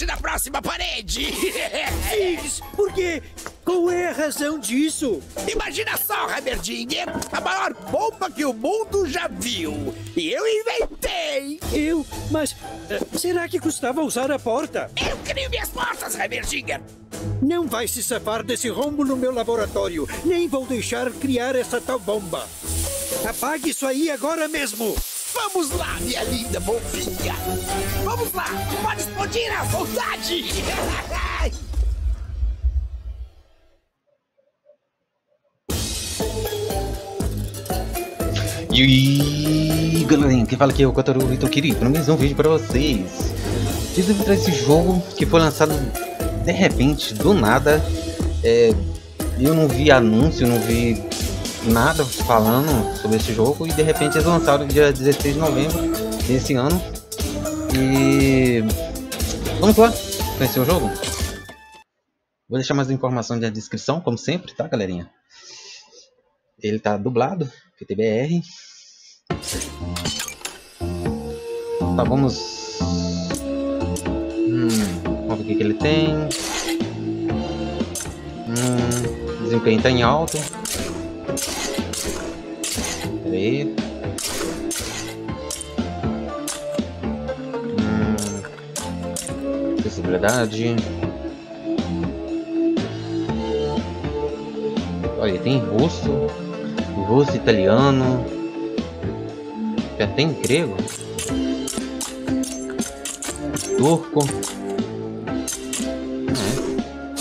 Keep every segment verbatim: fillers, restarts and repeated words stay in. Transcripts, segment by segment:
parte da próxima parede. Ziggs, por quê? Qual é a razão disso? Imagina só, Heimerdinger, a maior bomba que o mundo já viu. E eu inventei. Eu? Mas uh, será que custava usar a porta? Eu crio minhas portas, Heimerdinger. Não vai se safar desse rombo no meu laboratório. Nem vou deixar criar essa tal bomba. Apague isso aí agora mesmo. Vamos lá, minha linda bombinha. Vamos lá, pode explodir à vontade. E aí, galerinha, quem fala aqui é o Kotaro Vitor Kiri, para mais um vídeo para vocês. Eu vou trazer esse jogo que foi lançado de repente, do nada. É, eu não vi anúncio, não vi nada falando sobre esse jogo e de repente eles lançaram no dia dezesseis de novembro desse ano. E vamos lá conhecer o jogo. Vou deixar mais informações na descrição, como sempre, tá, galerinha? Ele tá dublado, P T B R. Tá, vamos... Hum, vamos ver o que, que ele tem. Hum, desempenho tá em alto. Pera aí. Hum, acessibilidade. Olha, tem russo, russo, italiano, tem grego, turco. É.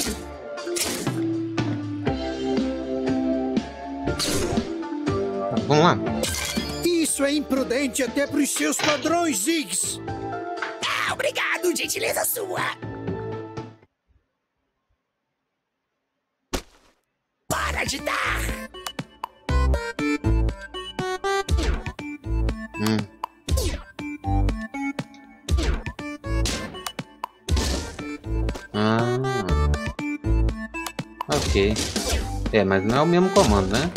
Tá, vamos lá. Isso é imprudente até para os seus padrões, Ziggs. Ah, obrigado, gentileza sua. Para de dar. Hum. Ah. Ok. É, mas não é o mesmo comando, né?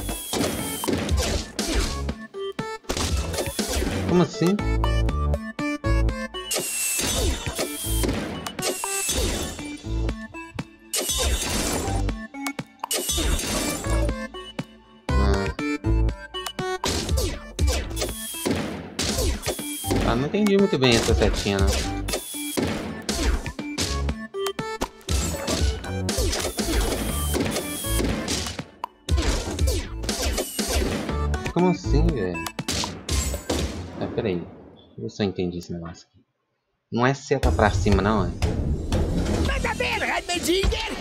Como assim? Ah, não entendi muito bem essa setinha, não. Como assim, velho? Ah, peraí. Deixa eu ver se eu entendi esse negócio aqui. Não é seta pra cima, não, é? Manda ver, Heimerdinger!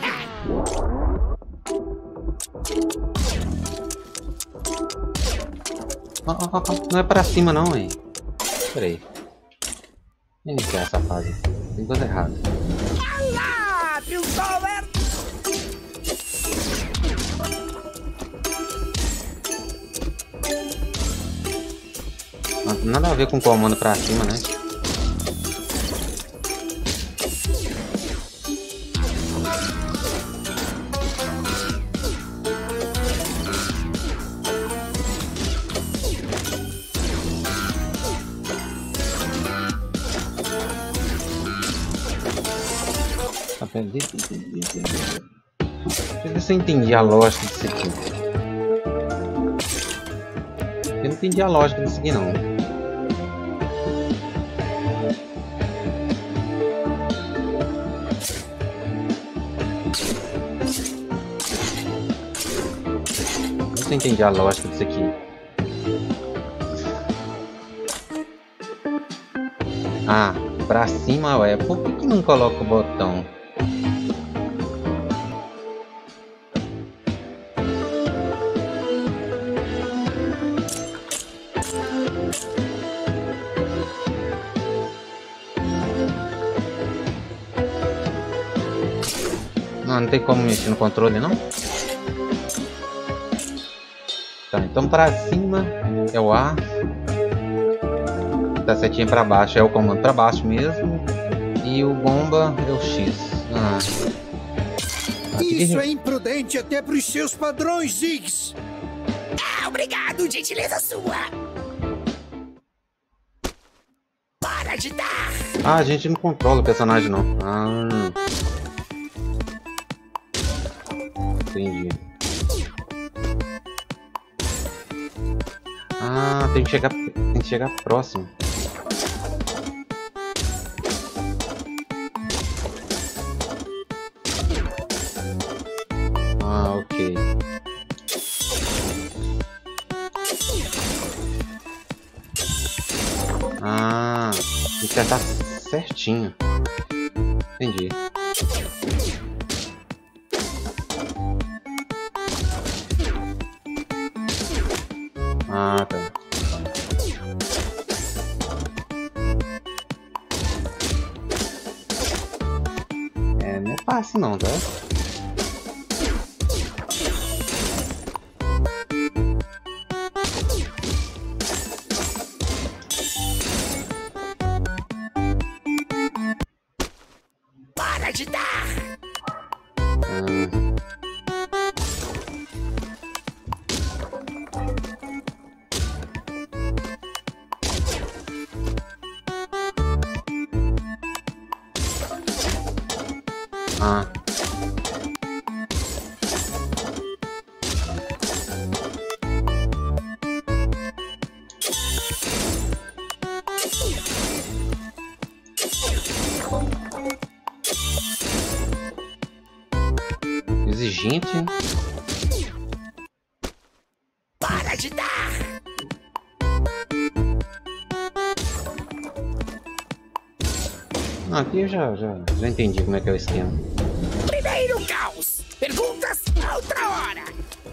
Oh, oh, oh, não é pra cima, não, hein? Pera aí. Iniciar essa fase. Tem coisa errada. Olá, Piltover! Nada a ver com o comando pra cima, né? Deixa eu ver se eu entendi a lógica disso aqui. Eu não entendi a lógica disso aqui, não. Não sei se eu entendi a lógica disso aqui. Ah, pra cima, ué. Por que que não coloca o botão? Não, não tem como mexer no controle, não? Tá, então pra cima é o A. Da setinha pra baixo é o comando pra baixo mesmo. E o bomba é o X. Ah. Isso é imprudente até pros seus padrões, Ziggs. Ah, obrigado, gentileza sua. Para de dar. Ah, a gente não controla o personagem não. Ah. Entendi. Ah, tem que chegar, tem que chegar próximo. Ah, ok. Ah, tem que acertar certinho. Entendi. Ah, tá. É, não é fácil não, tá? Para de dar! Ah. Ah. Exigente. Para de dar! Ah, aqui eu já, já, já entendi como é que é o esquema. Primeiro caos! Perguntas outra hora!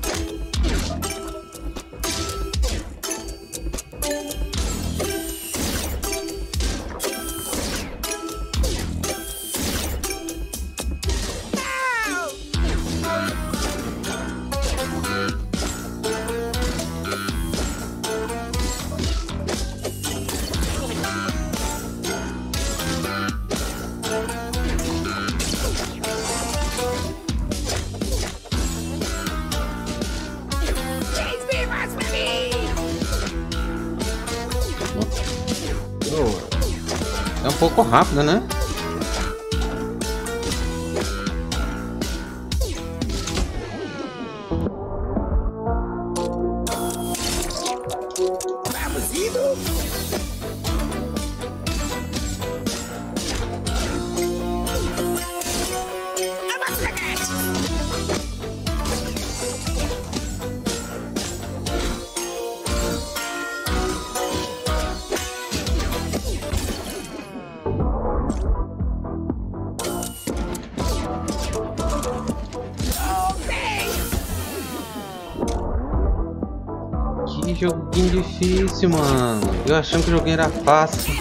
É um pouco rápido, né? Vamos indo! Que joguinho difícil, mano. Eu achando que o joguinho era fácil.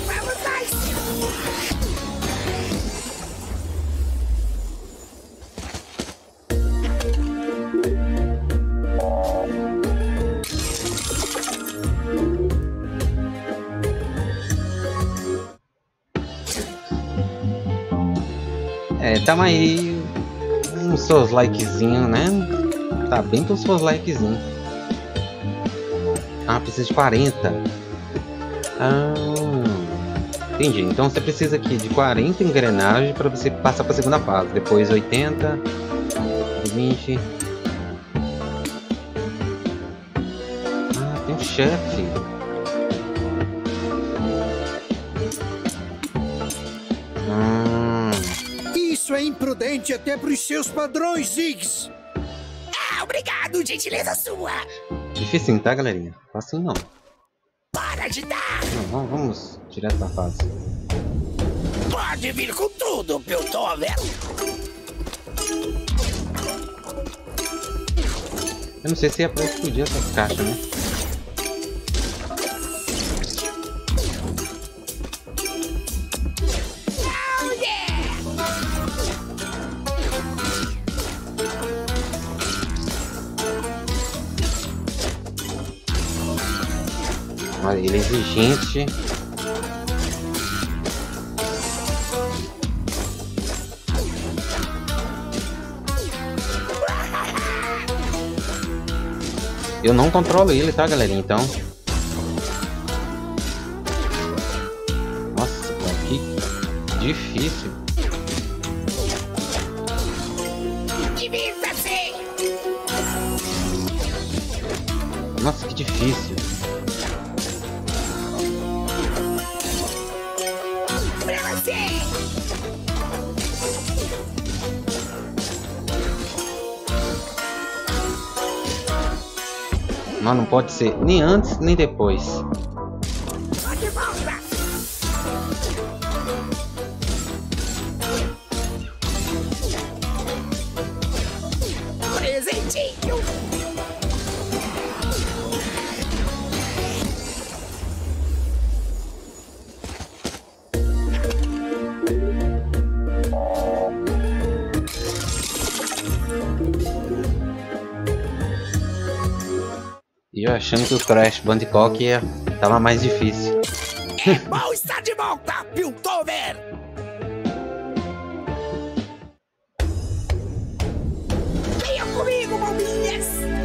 É, tamo aí. Uns seus likezinhos, né? Tá bem com os seus likezinhos. Ah, precisa de quarenta. Ah, entendi. Então você precisa aqui de quarenta engrenagens para você passar para a segunda fase. Depois oitenta, vinte. Ah, tem um chefe. Ah. Isso é imprudente até para os seus padrões, Ziggs. Ah, obrigado, gentileza sua. Difícil, tá, galerinha? Fácil não. Para de dar. Não, vamos direto pra fase. Pode vir com tudo, Piltover. Eu não sei se é pra explodir essas caixas, né? Oh, yeah! Olha, ele é exigente. Eu não controlo ele, tá, galerinha? Então. Nossa, aqui. difícil. Divirta-se! Nossa, que difícil. Pra você! Não, não pode ser nem antes nem depois. Tô de volta! Presentinho! E eu achando que o Crash Bandicoot ia tava mais difícil. É bom estar de volta, Piltover! Venha comigo, bombinhas!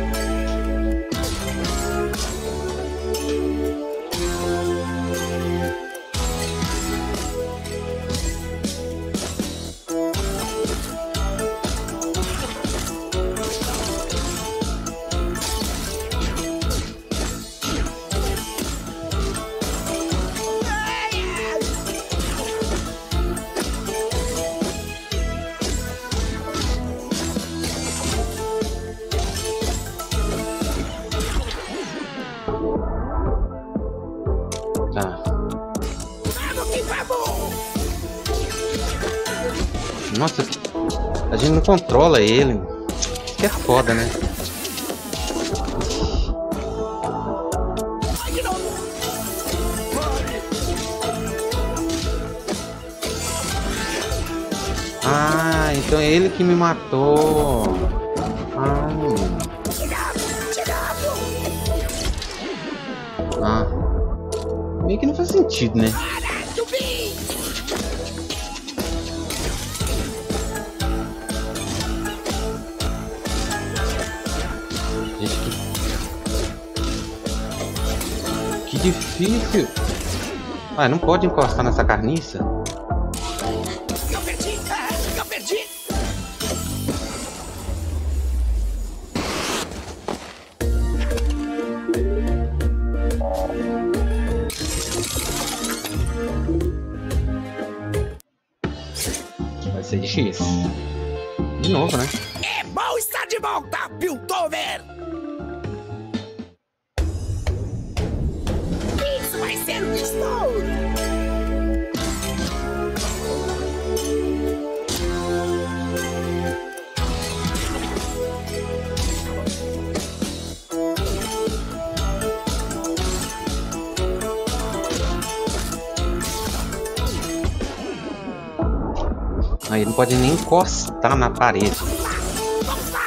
Tá. Vamos que vamos! Nossa, a gente não controla ele. Que é foda, né? Vai de novo! Ah, então é ele que me matou. Ah. Ah. Meio que não faz sentido, né? Para, Tubi! Gente, que... que difícil. Ah, não pode encostar nessa carniça? Eu perdi! Ah, eu perdi! Vai ser difícil. De novo, né? É bom estar de volta, Piltover! Isso vai ser um estouro! Aí não pode nem encostar na parede. Vamos lá!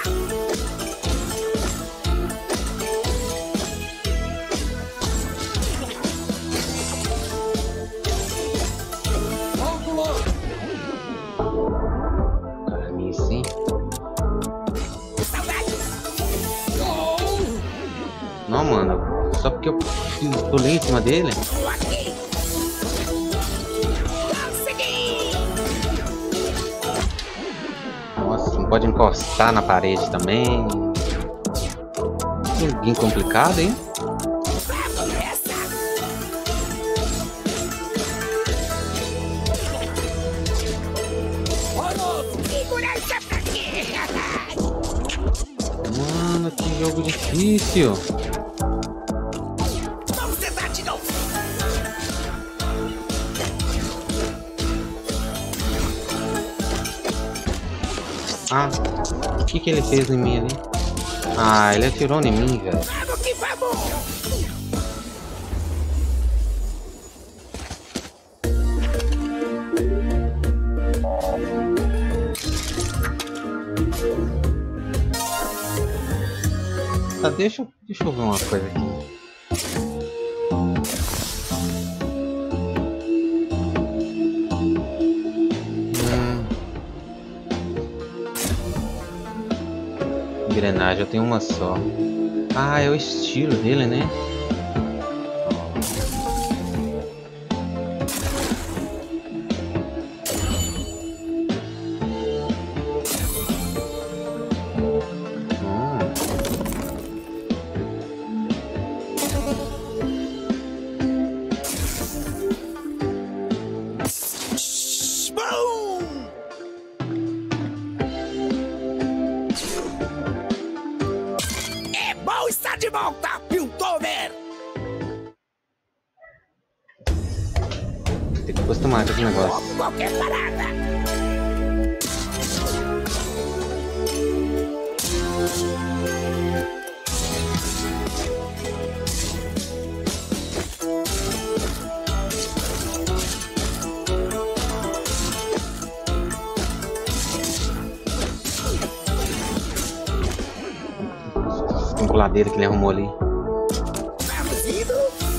Carniça, hein? Saudades! Não, mano. Só porque eu pulei em cima dele. Tô aqui! Consegui! Nossa, não pode encostar na parede também. Bem complicado, hein? Vamos nessa! Segura essa pra quê? Mano, que jogo difícil. Vamos tentar de novo! Ah, o que que ele fez em mim ali? Ah, ele atirou em mim, velho. Vamos que vamos! Tá, deixa, eu- deixa eu ver uma coisa aqui. Hum. Engrenagem, eu tenho uma só. Ah, é o estilo dele, né? está de volta, Piltover! Tem que acostumar com esse negócio. Qualquer parada! Tem coladeira que ele arrumou ali. Vamos indo!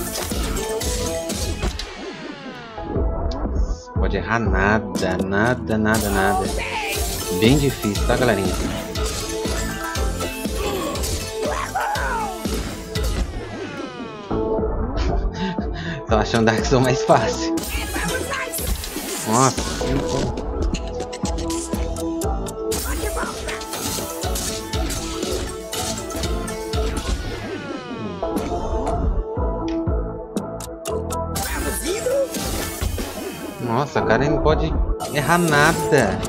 Pode errar nada, nada, nada, nada. Bem difícil, tá, galerinha? Tô achando Dark Souls mais fácil. Nossa, que... Nossa, cara, ele não pode errar nada.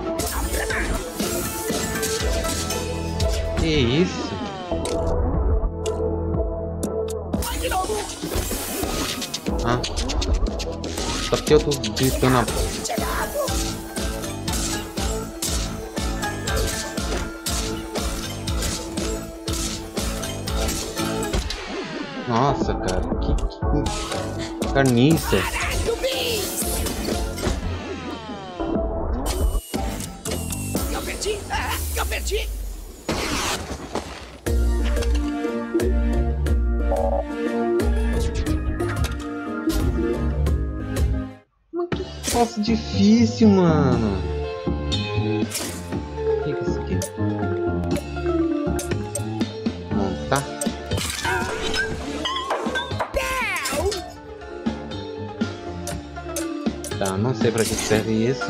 Que isso? Ah. Só porque eu tô gritando a... Nossa, cara, que, que... carniça. Eu perdi! Eu perdi! Nossa, difícil, mano. O que é isso aqui? Montar? Tá, não sei pra que serve isso.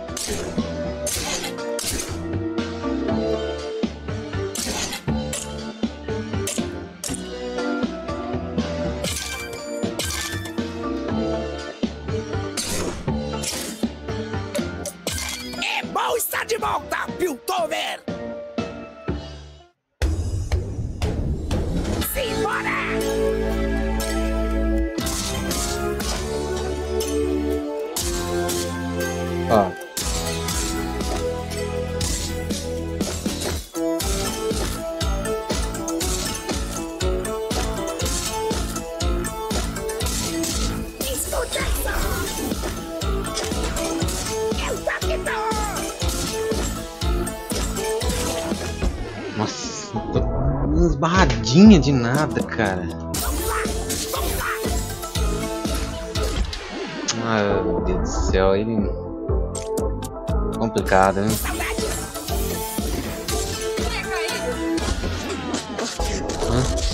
Está de volta, Piltover! Simbora! Ó. Escuta só! Eu tô aqui, tô! Nossa, tô umas barradinhas de nada, cara. Ah, meu Deus do céu, ele... complicado, né? Hã?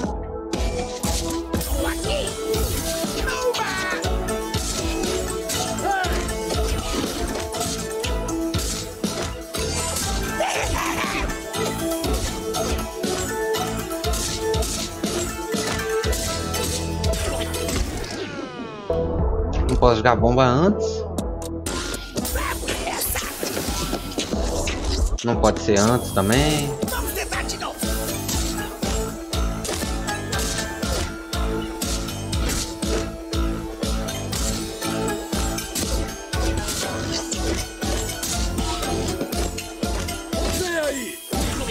Não posso jogar bomba antes. Não pode ser antes também. Vamos tentar de novo. Vem aí.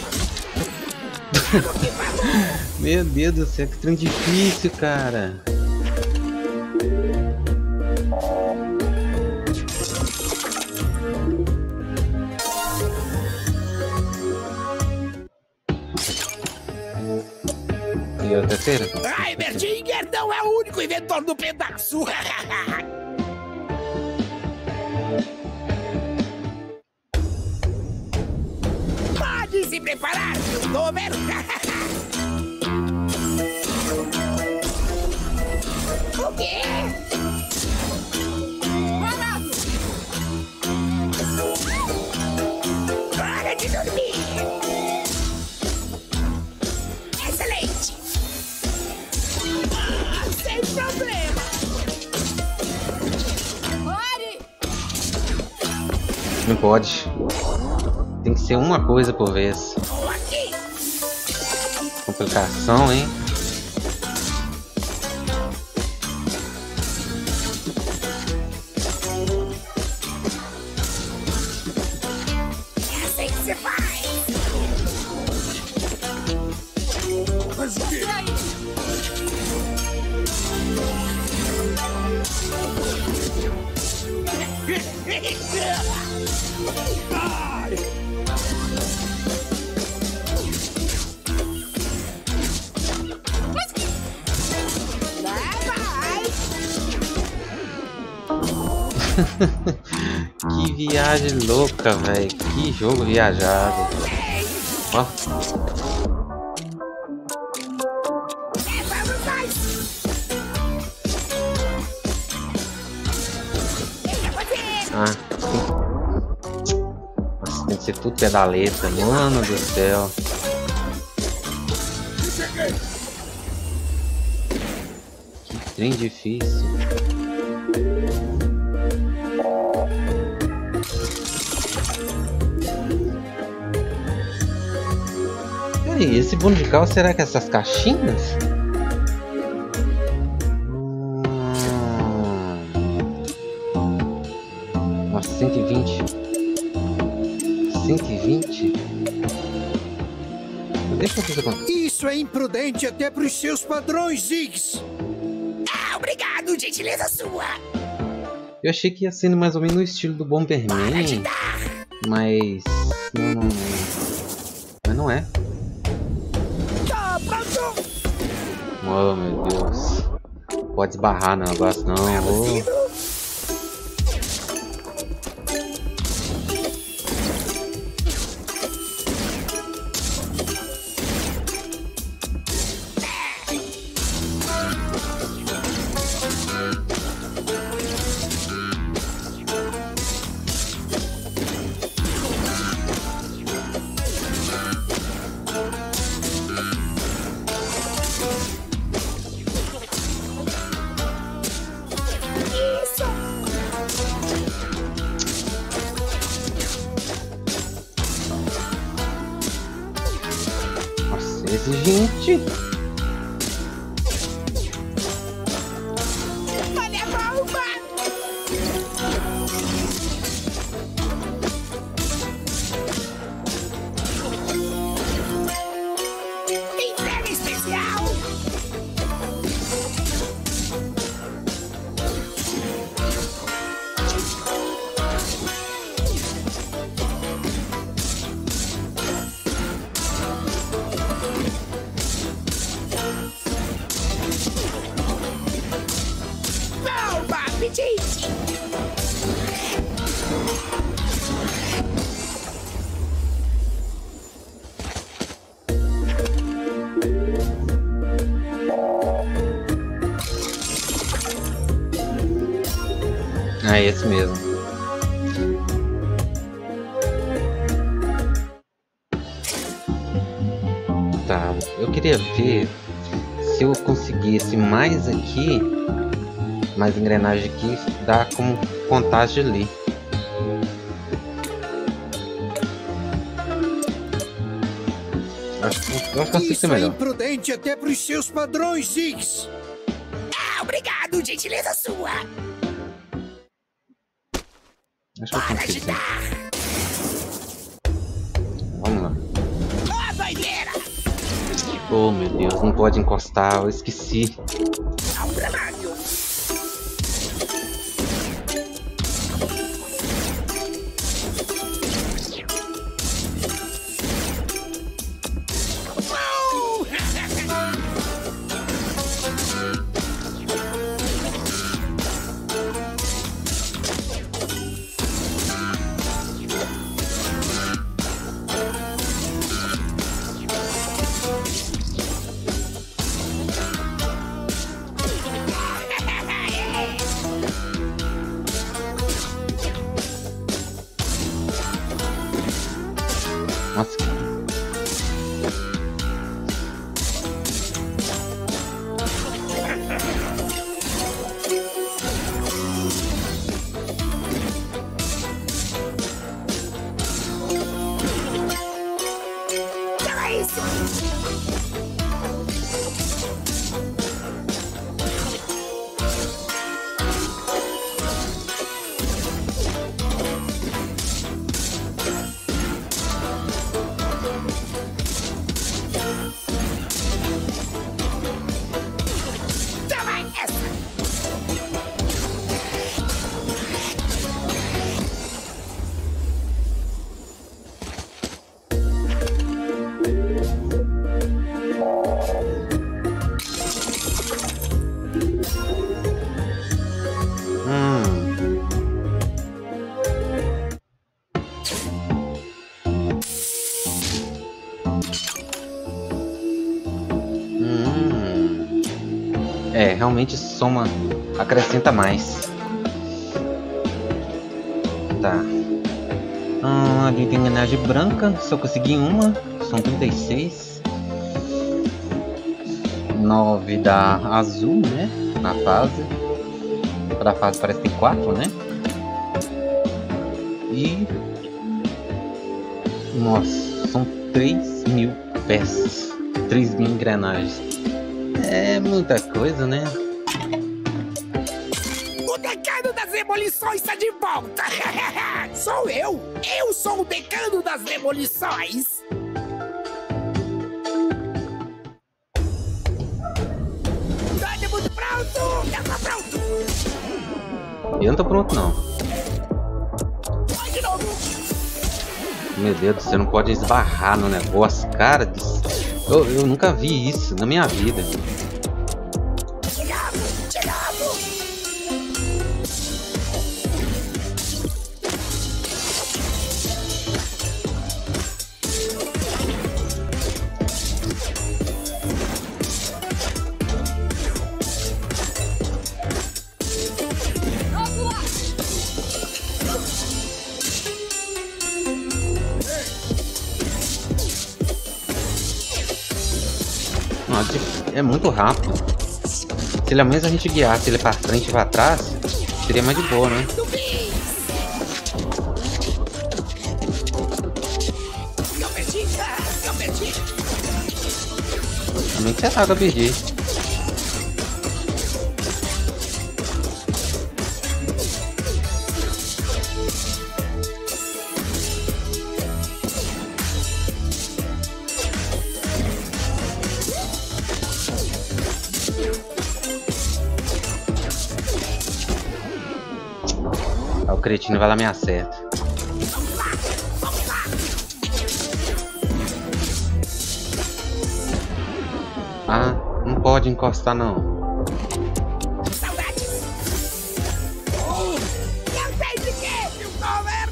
Meu Deus do céu, que trem difícil, cara. E a terceira? Ah, Heimerdinger não é o único inventor do pedaço. Pode se preparar, Piltover. O quê? Parado! Para de dormir! Excelente! Ah, sem problema! Pare! Não pode. Tem que ser uma coisa por vez. Aqui! complicação, hein? É assim que você faz. Mas o quê? Que viagem louca, velho. Que jogo viajado. Ó. Ah, tem... Nossa, tem que ser tudo pedaleta, mano do céu. Que trem difícil. Peraí, esse bônus de carro, será que é essas caixinhas? Nossa, cento e vinte. cento e vinte? Deixa eu ver quanto. Isso é imprudente até pros seus padrões, Ziggs. Ah, obrigado, gentileza sua. Eu achei que ia ser mais ou menos no estilo do Bomberman, mas não, não, mas não é. Tá pronto. Oh meu Deus, pode esbarrar no negócio não. Oh. Exigente. Olha a bomba. Entrega especial. Apetite! É esse mesmo. Tá, eu queria ver se eu conseguisse mais aqui, mais engrenagem aqui, dá como contagem ali. Acho que eu acho que eu consigo ser melhor. Isso é imprudente até pros seus padrões, Ziggs. Ah, obrigado, gentileza sua. Acho que eu Para consigo. agitar. Vamos lá. Ó, doideira. Oh meu Deus, não pode encostar, eu esqueci. Ao trabalho. É, realmente soma, acrescenta mais. Tá. Ah, ali tem engrenagem branca, só consegui uma, são trinta e seis. nove da azul, né? Na fase. Cada fase parece que tem quatro, né? E... nossa, são três mil peças. três mil engrenagens. É muita coisa, né? O decano das demolições está de volta! Sou eu! Eu sou o decano das demolições! Todo mundo pronto! Já tá pronto! Eu não tô pronto, não. Vai de novo! Meu Deus, você não pode esbarrar no negócio, cara. Eu, eu nunca vi isso na minha vida. Chegamos! Chegamos! É muito rápido. Se ele ao menos a gente guiasse ele pra frente e pra trás, seria mais de boa, né? Eu perdi! Eu perdi! Também que você sabe que eu perdi. O cretino vai lá me acerta. Ah, não pode encostar não. Saudades! Eu sei de quê, meu cover!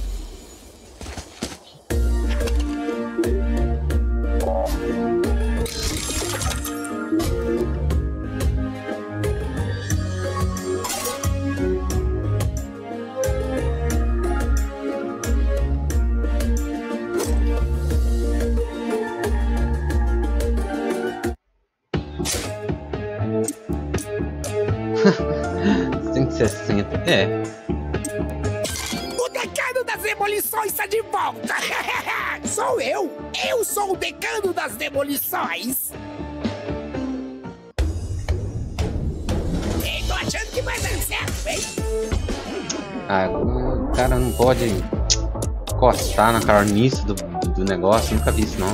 cento e sessenta, é. O decano das demolições está de volta! Sou eu! Eu sou o decano das demolições! E tô achando que vai dar certo, hein? Ah, o cara não pode encostar na carniça do, do negócio, nunca vi isso não.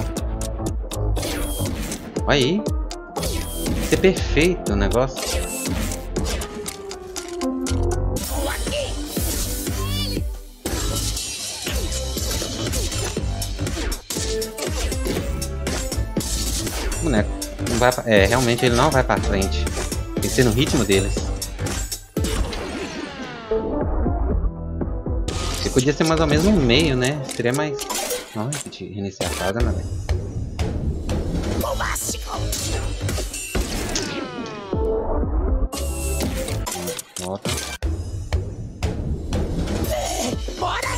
Olha aí. Isso é perfeito o negócio. Boneco não vai pra... é, realmente ele não vai pra frente. Tem que ser no ritmo deles. Você podia ser mais ou menos no meio, né? Seria mais... Não, de reiniciar a casa, né, velho? Volta. Bora!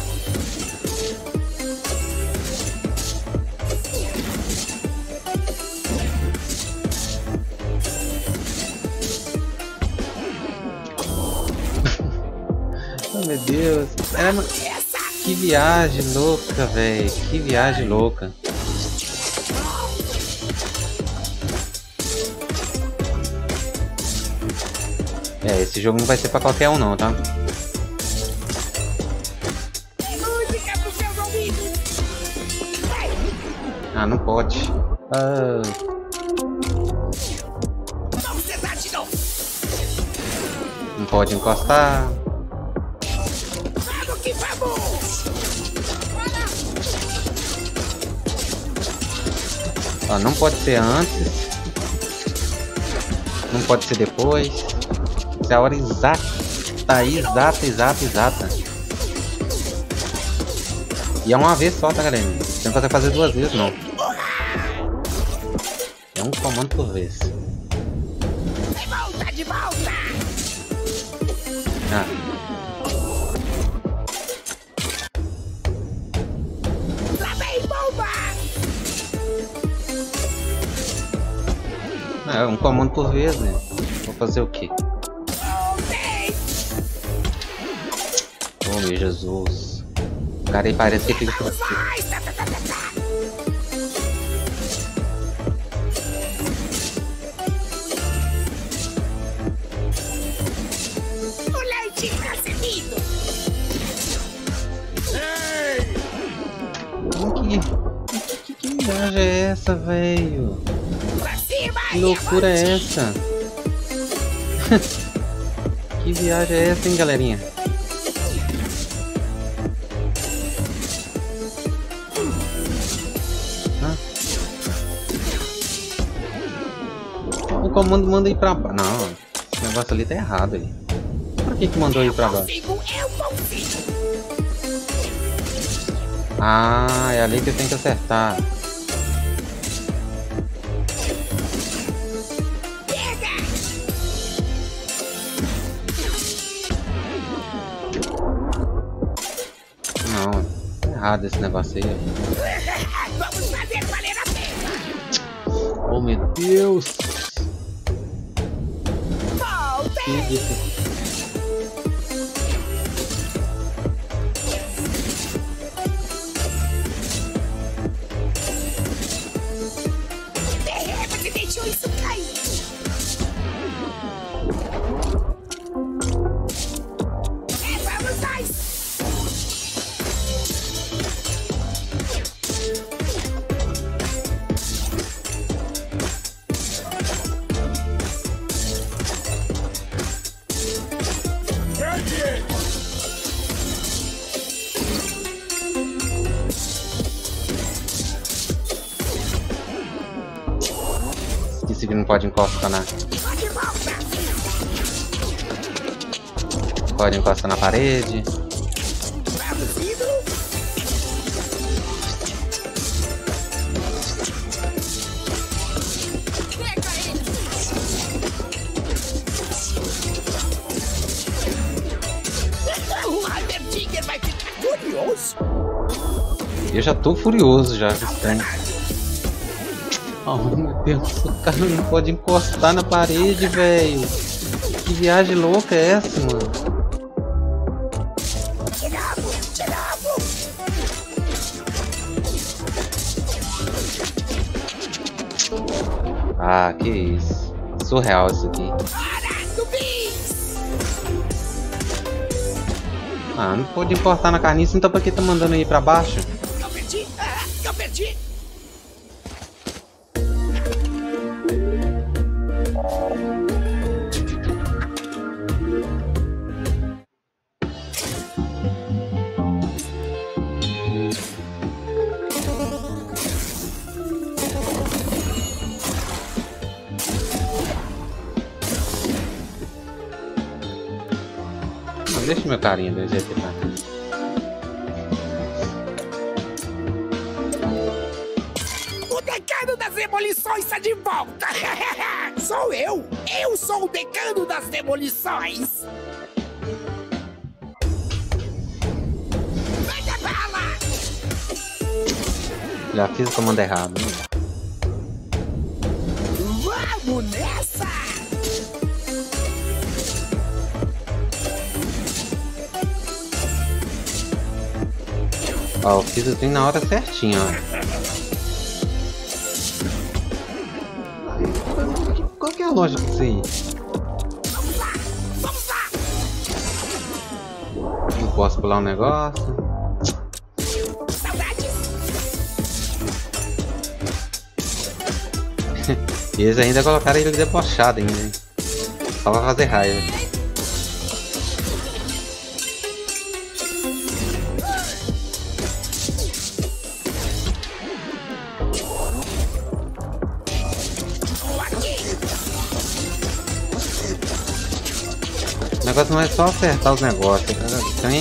Oh, meu Deus. É, uma... Que viagem louca, velho. Que viagem louca. É, esse jogo não vai ser pra qualquer um não, tá? Música pros seus ouvidos! Ah, não pode. Ah... Vamos tentar de novo! Não pode encostar. Vamos que vamos! Ah, não pode ser antes. Não pode ser depois. Isso é a hora exata. Exata, exata, exata. E é uma vez só, tá, galera? Você não consegue fazer duas vezes, não. É um comando por vez. Vem, de volta! Ah. Lá vem bomba! É um comando por vez, né? Vou fazer o quê? Voltei! Oh meu Jesus. O cara aí parece que fica por aqui. Vai! Tá, tá, tá, tá, tá. O leite tá servido! Que, que, que viagem é essa, velho? Pra cima! Que loucura é essa? Que viagem é essa, hein, galerinha? Ah. O comando manda ir pra baixo. Não, esse negócio ali tá errado aí. Por que que mandou ir pra baixo? Eu consigo! Ah, é ali que eu tenho que acertar. Pega! Não, tá errado esse negócio aí. Vamos fazer valer a pena! Oh meu Deus! Voltei! Que isso? Você deixou isso cair! É, vamos nós! Esqueci que não pode encostar na. Pode voltar! Pode encostar na parede. Vamos indo! Pega ele! O Hammerdinger vai ficar furioso! Eu já tô furioso já com esse trem. Oh meu Deus, o cara não pode encostar na parede, velho. Que viagem louca é essa, mano? Tiramos! Tiramos! Ah, que isso. Surreal isso aqui. Hora do bis! Ah, não pode encostar na carniça, então pra que tá mandando ir pra baixo? Eu perdi! Ah, eu perdi! Não, deixa meu carinha do jeito que tá. O decano das demolições está de volta! Sou eu! Eu sou o decano das demolições! Manda bala! Já fiz o comando errado, né? Vamos nessa! Ó, eu fiz o trem na hora certinha, ó. Qual que é a lógica disso aí? Vamos lá! Vamos lá! Não posso pular um negócio. Saudades! E eles ainda colocaram ele debochado ainda, hein? Só pra fazer raiva. O negócio não é só acertar os negócios, também.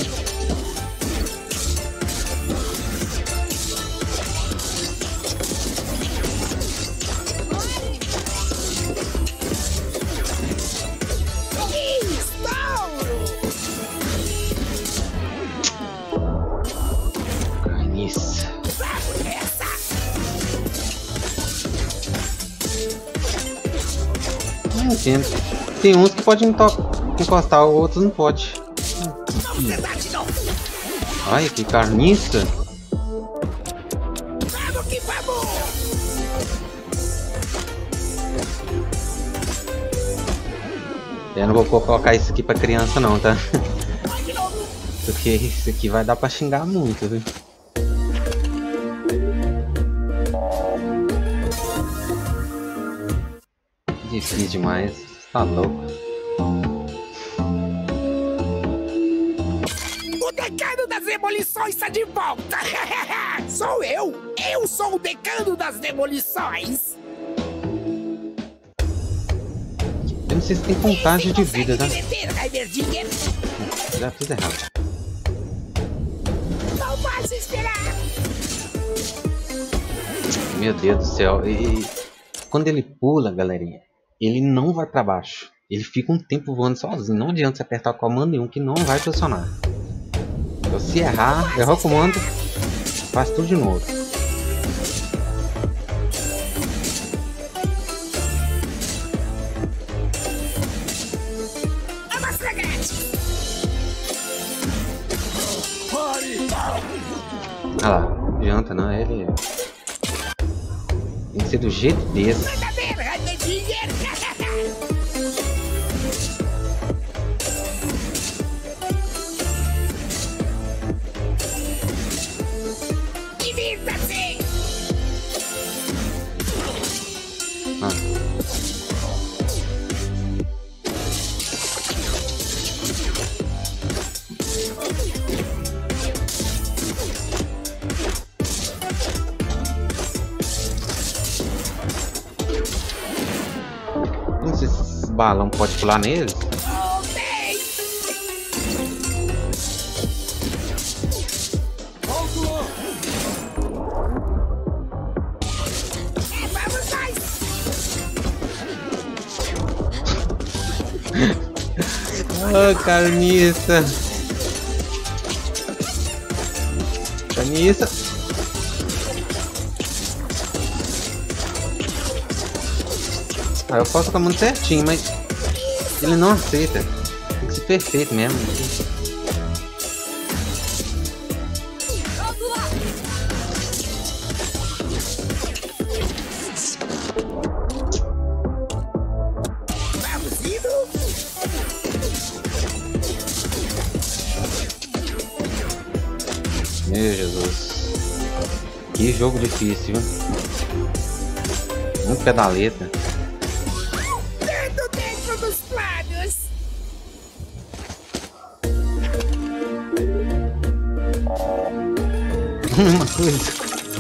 Não entendo. Tem uns que podem encostar, outros não pode. Ai, que carniça! Vamos que vamos! Eu não vou colocar isso aqui pra criança não, tá? Porque isso aqui vai dar pra xingar muito, viu? Difícil demais, tá louco. O decano das demolições está de volta! Sou eu! Eu sou o decano das demolições! Eu não sei se tem contagem de vida, tá? Já fiz errado. Não posso esperar! Meu Deus do céu. E quando ele pula, galerinha, ele não vai pra baixo. Ele fica um tempo voando sozinho. Não adianta você apertar o comando nenhum que não vai funcionar. Então, se errar, errar o comando, faz tudo de novo. Ah lá, não adianta não, ele tem que ser do jeito desse. Ah. Não sei se esse balão pode pular neles. Oh, carniça! Carniça! Ah, eu posso com a mão certinho, mas ele não aceita. Tem que ser perfeito mesmo. Meu Jesus, que jogo difícil, viu? Muito pedaleta. Tudo dentro dos planos. Uma coisa.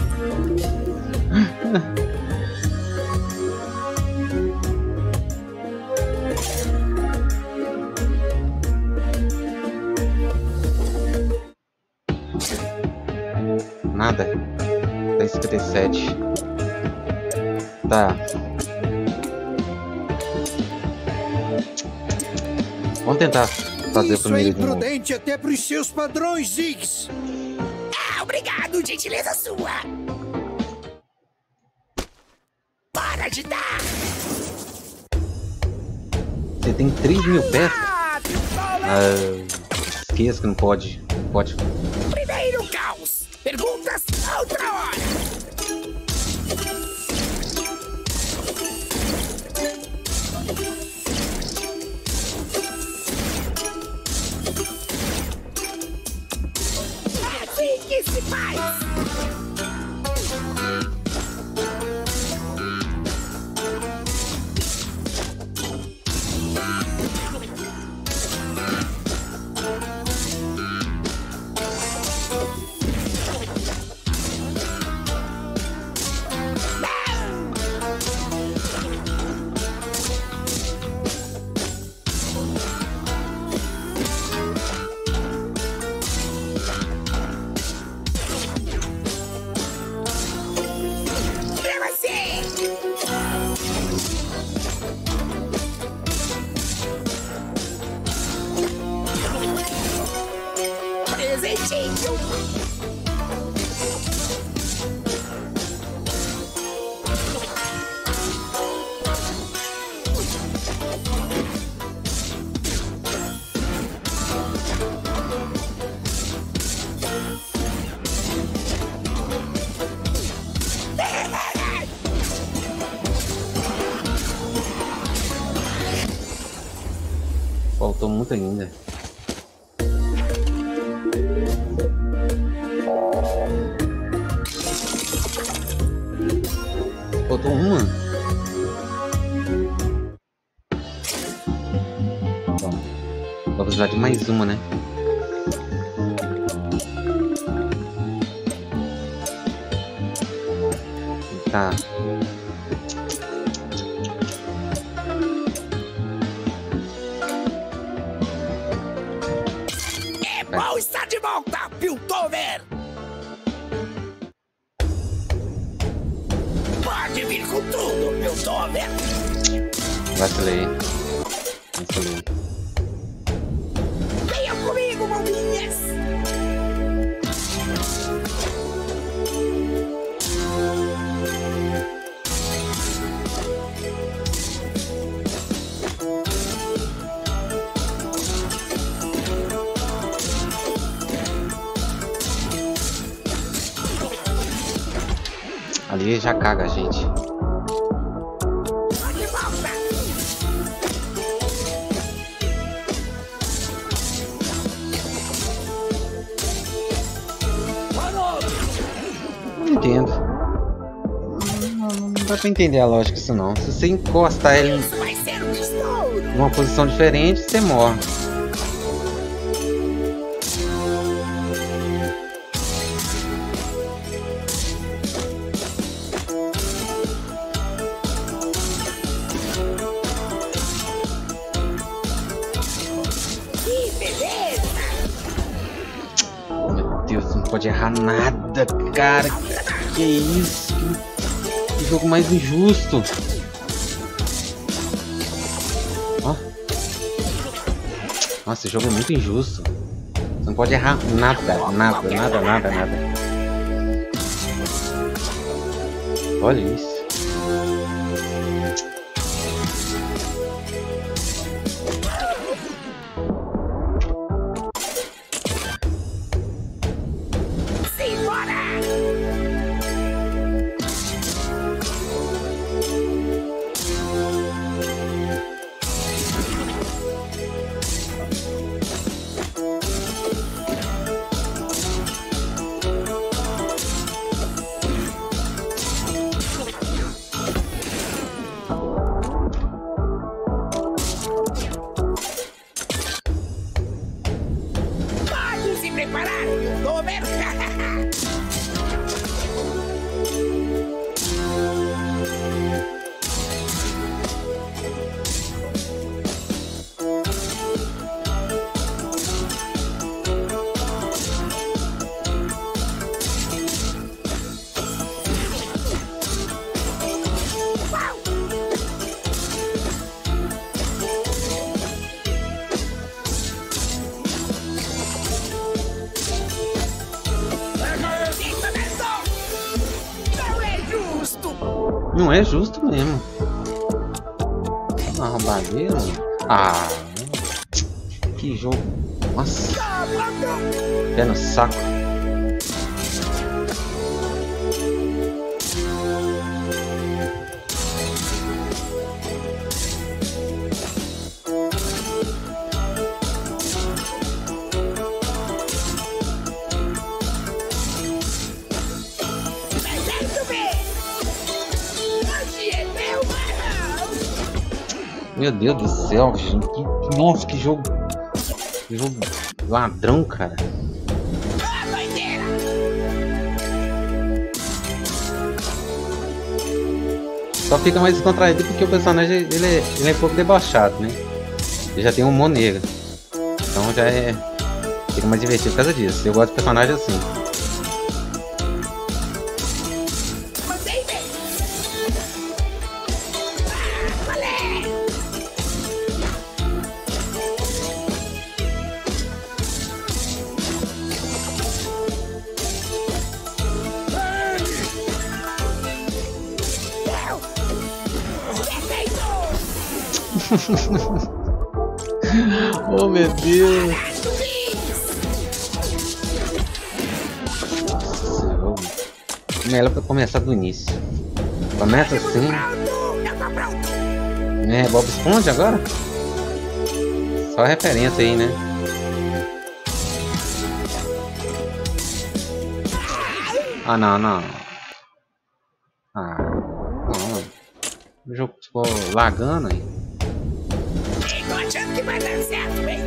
Nada. Tá cinquenta e sete. Tá. Vamos tentar fazer o primeiro de novo. Imprudente até pros seus padrões, Ziggs. Ah, obrigado, gentileza sua. Para de dar. Você tem três mil peças? Ah, esqueça que não pode. Não pode. Primeiro caos. Perguntas outra hora. Assim que se faz. Presentinho. Faltou muito ainda. Faltou uma. Bom, vou precisar de mais uma, né? Tá. É bom estar de volta, Piltover! Pode vir com tudo, Piltover! Vacilei. Vacilei. Venha comigo, bombinhas! Ali já caga a gente. Não entendo. Não, não dá pra entender a lógica disso não. Se você encostar ele em uma posição diferente, você morre. Pode errar nada, cara. Que isso? Que jogo mais injusto. Ó. Nossa, esse jogo é muito injusto. Você não pode errar nada, nada, nada, nada, nada. Olha isso. Não é justo mesmo. Uma roubadeira. Ah, que jogo. Nossa. Pé no saco. Meu Deus do céu, gente. Que, nossa, que jogo. Que jogo ladrão, cara. Só fica mais descontraído porque o personagem ele é, ele é um pouco debochado, né? Ele já tem um humor negro. Então já é. Fica mais divertido por causa disso. Eu gosto de personagem assim. Oh meu Deus! Melhor pra começar do início. Começa assim. É Bob Esponja agora? Só referência aí, né? Ah, não, não. Ah, não. O jogo ficou lagando aí. Tô achando que vai dar certo, hein?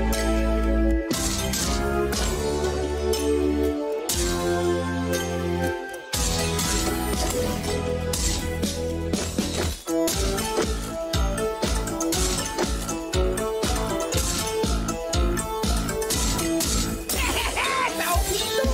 Tá ouvindo?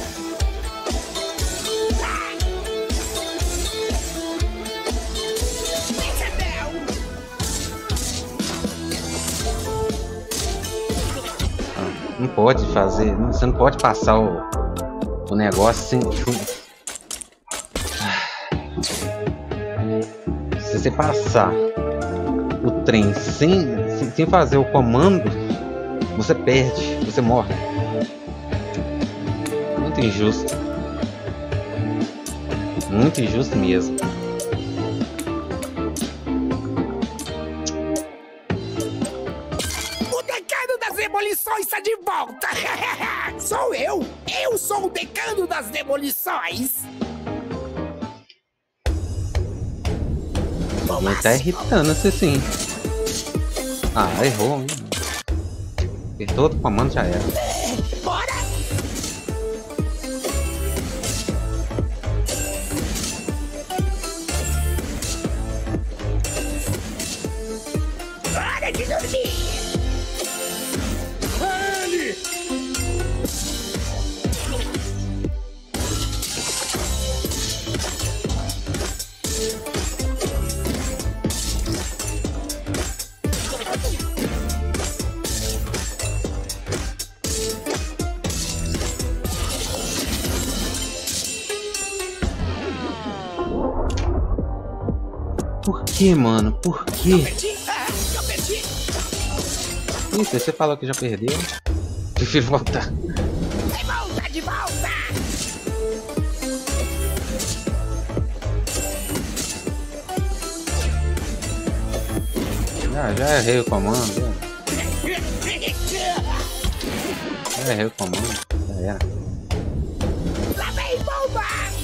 Não pode fazer, você não pode passar o, o negócio sem. Se você passar o trem sem, sem, sem fazer o comando, você perde, você morre. Muito injusto. Muito injusto mesmo. Demolições está de volta! Sou eu! Eu sou o decano das demolições! Mas tá irritando você sim. Ah, errou, hein? Apertou o comando, já era. Bora! Hora de dormir! Por que, mano? Por que? Eu perdi! Ah, eu perdi! Isso, você falou que já perdeu. Prefiro voltar. De volta, de volta! Já, já errei o comando. Já, já errei o comando. Já era. Lá vem bomba!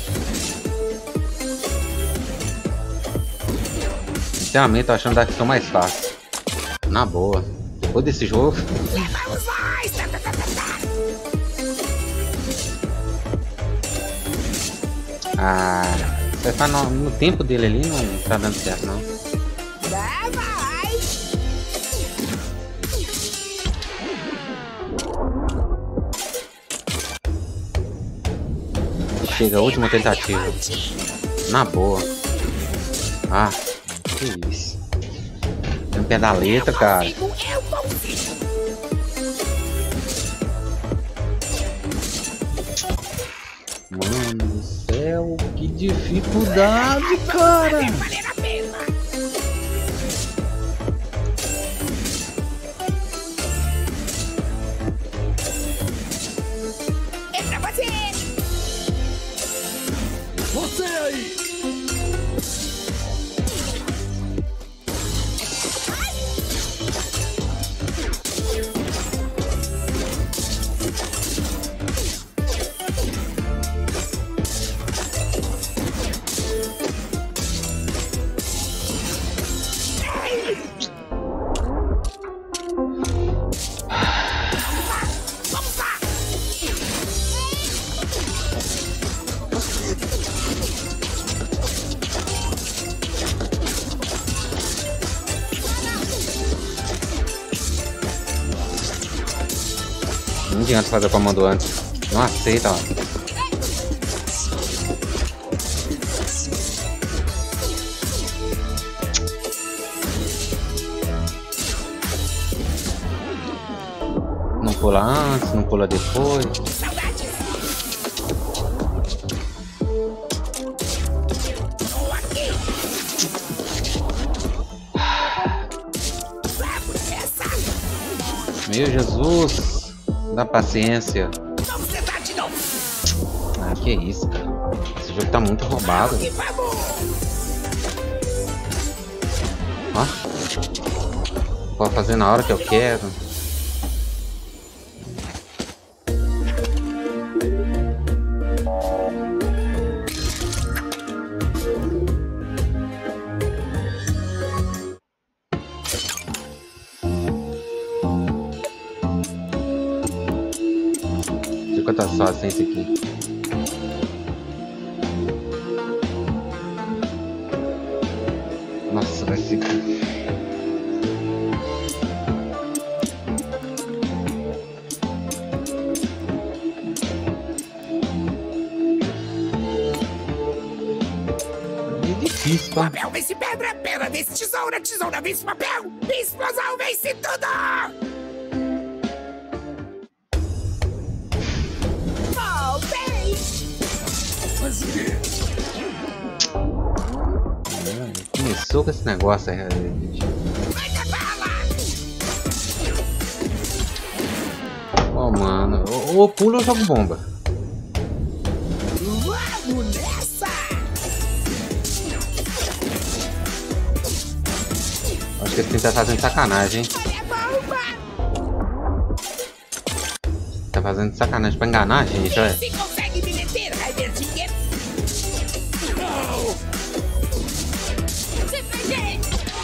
Sinceramente, tô achando que ficou mais fácil. Na boa. Depois desse jogo. Levamos nós! Tá, tá, tá, tá, tá. Ah, você tá no, no tempo dele ali, não tá dando certo não. Lá vai! Chega, a última tentativa. Na boa. Ah, que isso. No pé da letra, cara. Eu consigo! Mano do céu, que dificuldade, cara. Vai valer a pena! É pra você! Você aí! Vamos lá! Não adianta fazer o comando antes. Não aceita, ó. Não pula antes, não pula depois. Saudades! Tô aqui! Vamos nessa! Meu Jesus. Dá paciência. Vamos tentar de novo! Ah, que isso, cara. Esse jogo tá muito roubado. E vamos! Ó. Pode fazer na hora que eu quero. nunca tá só assim esse aqui. Nossa, vai ser... É difícil, tá? Papel vence pedra, pedra vence tesoura, tesoura vence papel, explosão vence tudo! Voltei! Mas o quê? Começou com esse negócio aí, gente. Manda bala! Oh, mano. Ou, ou pula ou joga bomba. Vamos nessa! Acho que esse tá fazendo sacanagem, hein? Olha a bomba! Tá fazendo sacanagem pra enganar a gente, olha. Se consegue me deter, Heimerdinger! Se peguei!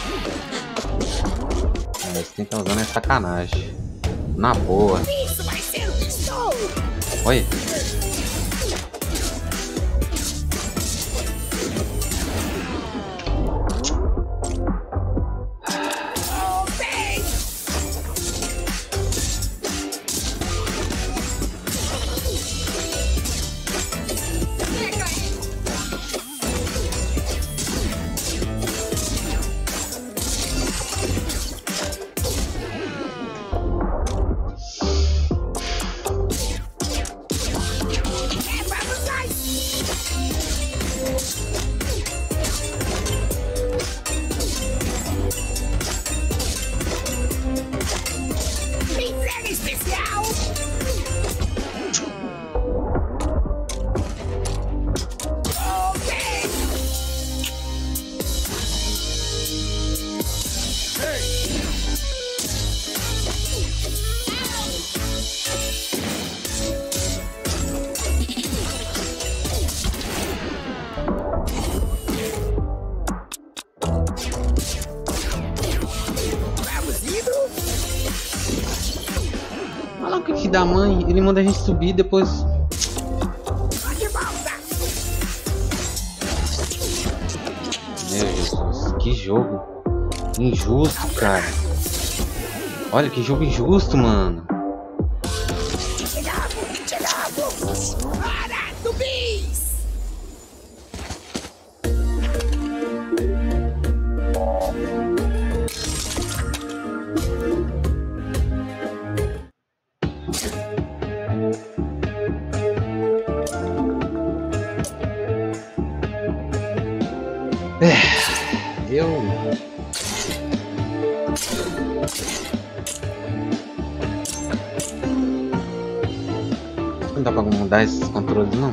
Esse quem tá usando é sacanagem. Na boa. Isso vai ser o que estou! Olha. Voltei! Pega ele! É, vamos nós! Entrega especial! Voltei! Vamos indo! Olha lá o que que dá, mãe. Ele manda a gente subir depois. Tô de volta! Meu Jesus, que jogo injusto, cara. Olha que jogo injusto, mano. De novo! De novo! Hora do bis! Eu. Não dá pra mudar esses controles, não.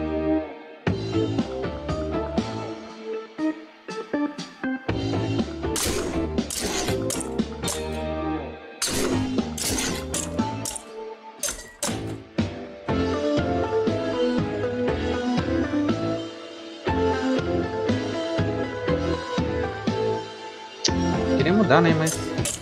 Queria mudar, né? Mas.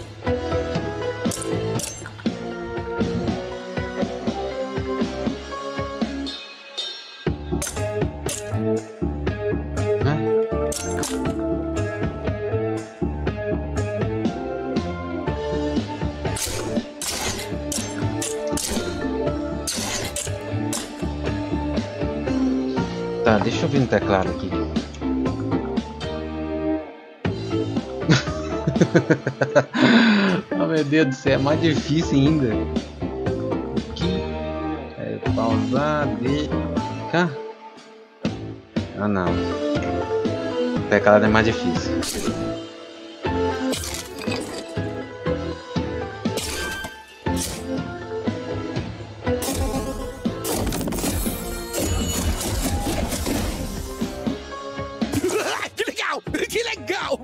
Tá, deixa eu ver no teclado aqui. Oh, meu Deus do céu, é mais difícil ainda. Aqui é pausar de cá. Ah, não. O teclado é mais difícil. Que legal! Que legal!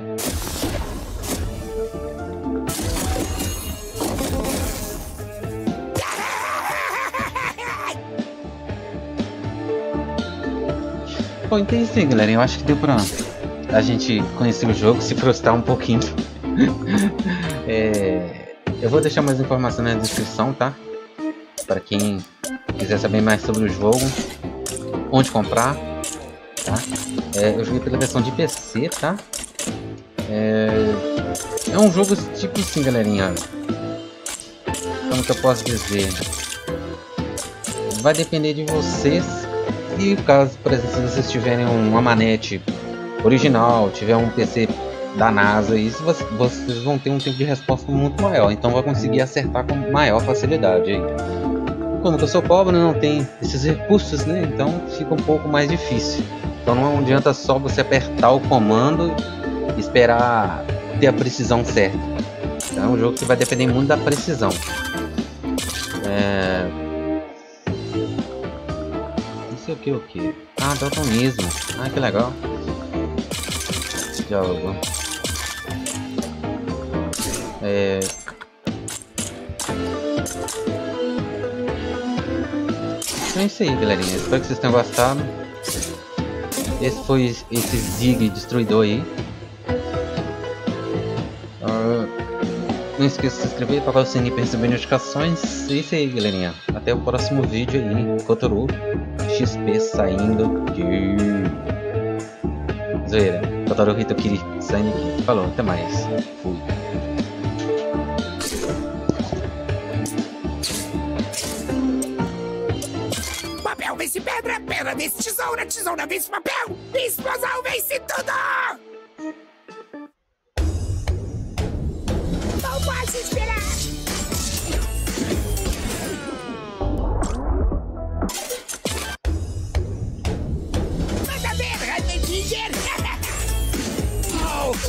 Bom, então é isso aí, galera. Eu acho que deu pra a gente conhecer o jogo, se frustrar um pouquinho. É, eu vou deixar mais informação na descrição, tá? para quem quiser saber mais sobre o jogo, onde comprar, tá? É, eu joguei pela versão de P C, tá? É, é um jogo tipo assim, galerinha. Como que eu posso dizer? Vai depender de vocês. E caso, por exemplo, se vocês tiverem uma manete original, tiver um P C da NASA, isso vocês vão ter um tempo de resposta muito maior, então vai conseguir acertar com maior facilidade aí. Como eu sou pobre, não tem esses recursos, né? Então fica um pouco mais difícil. Então não adianta só você apertar o comando e esperar ter a precisão certa. Então, é um jogo que vai depender muito da precisão. É... Isso aqui o que? Ah, daltonismo. Ah, que legal. Diálogo. É... Então é isso aí, galerinha. Espero que vocês tenham gostado. Esse foi esse Zig Destruidor aí. Uh, não esqueça de se inscrever, tocar o sininho para receber notificações. É isso aí, galerinha. Até o próximo vídeo aí. Kotoru X P saindo de... Zoeira. Kotoru Hitokiri saindo aqui. Falou, até mais. Fui. Papel vence pedra, pedra vence tesoura, tesoura vence papel, explosão vence tudo! Não posso esperar! Manda ver, Radentiger! Oh!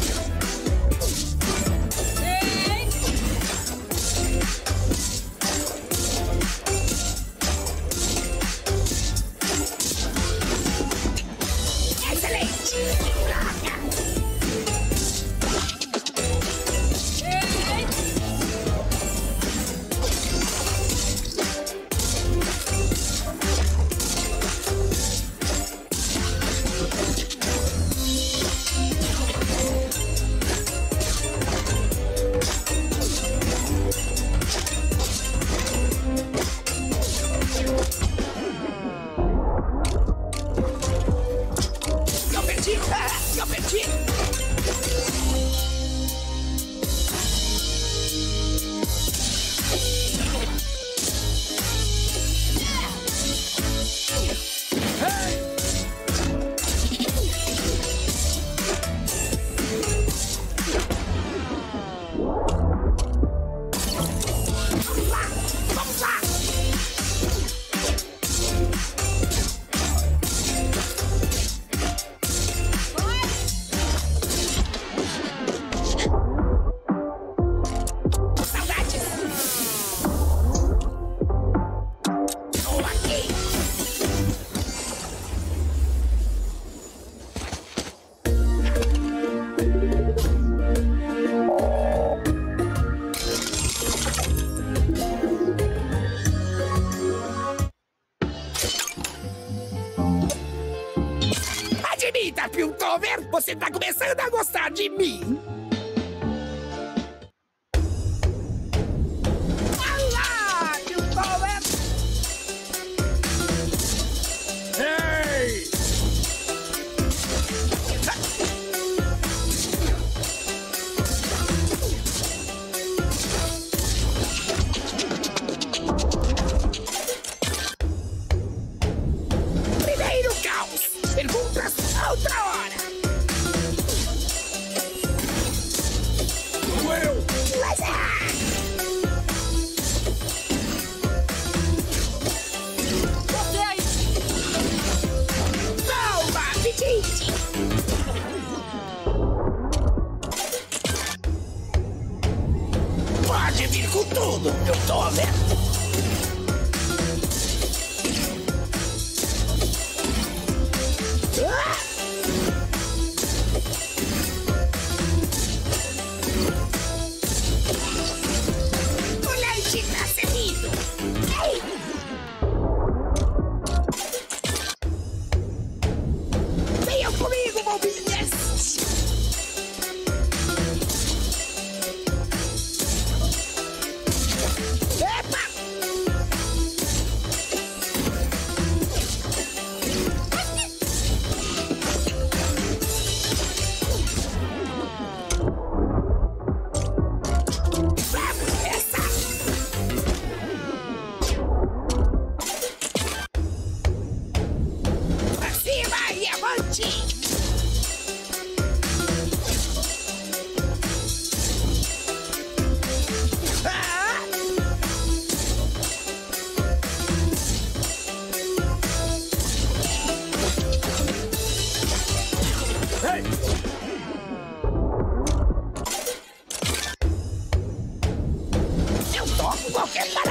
Eu perdi! Vamos lá! Vamos lá! Admita, Piltover, você tá começando a gostar de mim. Olá, Piltover! Ei! Primeiro caos. Perguntas outra hora. Eu. Mas é. Toma, Petite. Pode vir com tudo, eu tô vendo. O leite tá servido. Ei! Venham comigo, bombinhas. Epa! qualquer parte.